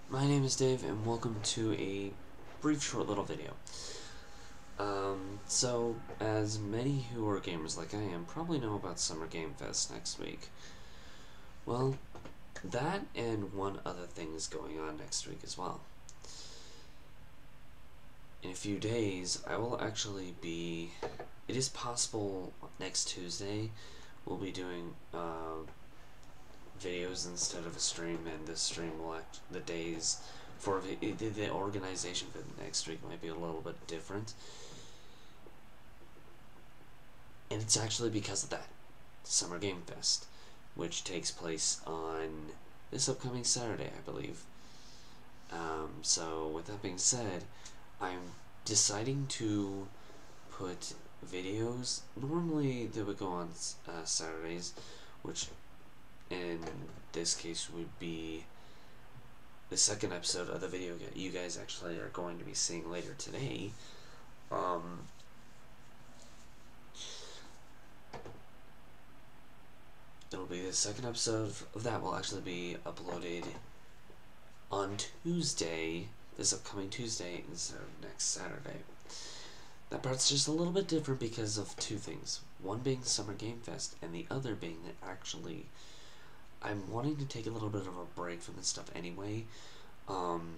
My name is Dave, and welcome to a brief, short little video. As many who are gamers like I am probably know about Summer Game Fest next week. Well, that and one other thing is going on next week as well. In a few days, I will actually be. It is possible next Tuesday we'll be doing videos instead of a stream, and this stream will the days for the organization for the next week might be a little bit different, and it's actually because of that Summer Game Fest, which takes place on this upcoming Saturday, I believe. So with that being said, I'm deciding to put videos. Normally they would go on Saturdays, which in this case would be the second episode of the video you guys actually are going to be seeing later today. It'll be the second episode of that will actually be uploaded on Tuesday, this upcoming Tuesday, instead of next Saturday. That part's just a little bit different because of two things. One being Summer Game Fest, and the other being that actually I'm wanting to take a little bit of a break from this stuff anyway, on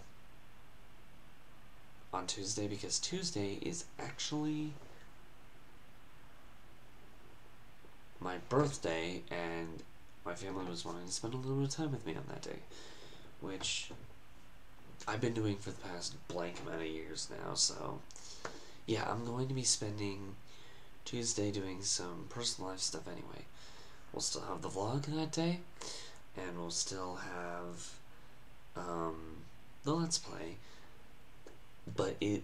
Tuesday, because Tuesday is actually my birthday, and my family was wanting to spend a little bit of time with me on that day, which I've been doing for the past blank amount of years now. So yeah, I'm going to be spending Tuesday doing some personal life stuff anyway. We'll still have the vlog that day, and we'll still have the Let's Play, but it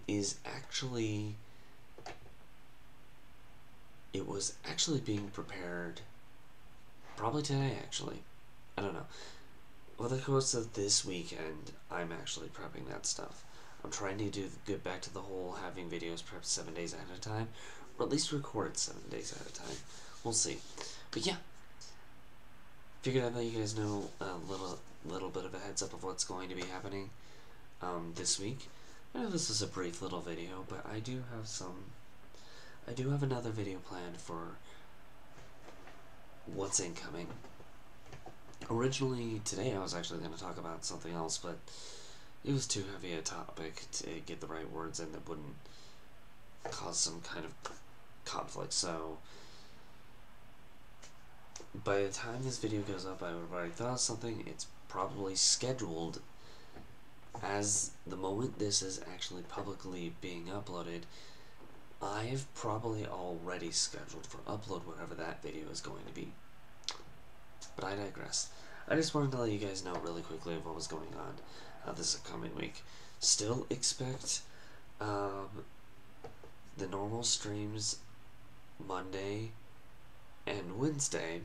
was actually being prepared probably today, actually. I don't know. Over the course of this weekend, I'm actually prepping that stuff. I'm trying to get back to the whole having videos prepped 7 days ahead of time, or at least record 7 days ahead of time. We'll see. But yeah, figured I'd let you guys know a little bit of a heads up of what's going to be happening this week. I know this is a brief little video, but I do have another video planned for what's incoming. Originally today I was actually going to talk about something else, but it was too heavy a topic to get the right words in that wouldn't cause some kind of conflict. So by the time this video goes up, I would have already thought of something. It's probably scheduled as the moment this is actually publicly being uploaded. I've probably already scheduled for upload whatever that video is going to be. But I digress. I just wanted to let you guys know really quickly of what was going on this upcoming week. Still expect the normal streams Monday and Wednesday.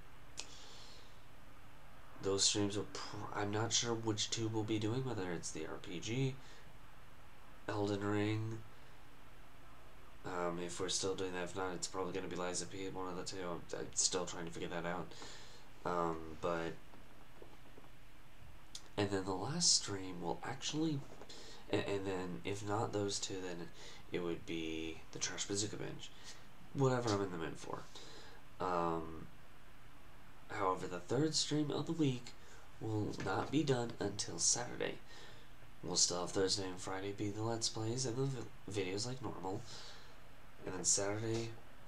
Those streams will I'm not sure which two we'll be doing, whether it's the RPG, Elden Ring. If we're still doing that, if not, it's probably going to be Lies of P, one of the two. I'm still trying to figure that out. And then the last stream will actually, and then if not those two, then it would be the Trash Bazooka Binge. Whatever I'm in the mood for. However, the third stream of the week will not be done until Saturday. We'll still have Thursday and Friday be the Let's Plays and the videos like normal. And then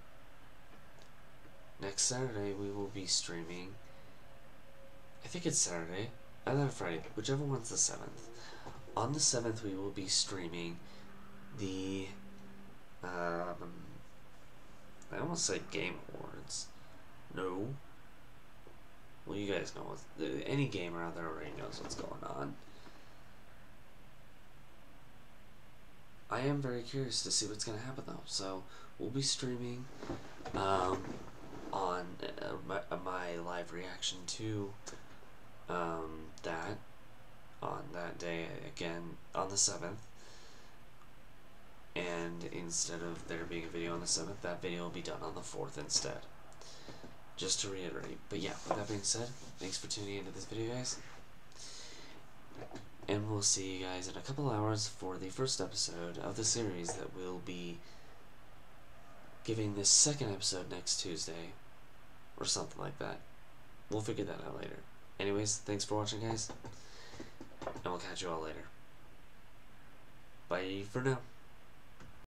next Saturday, we will be streaming. I think it's Saturday, either Friday, whichever one's the 7th. On the 7th, we will be streaming the, I almost said Game Awards. No. Well, you guys know any gamer out there already knows what's going on. I am very curious to see what's going to happen, though. So, we'll be streaming on my live reaction to that on that day, again, on the 7th. And instead of there being a video on the 7th, that video will be done on the 4th instead. Just to reiterate. But yeah, with that being said, thanks for tuning into this video, guys. And we'll see you guys in a couple hours for the first episode of the series that will be giving this second episode next Tuesday. Or something like that. We'll figure that out later. Anyways, thanks for watching, guys. And we'll catch you all later. Bye for now.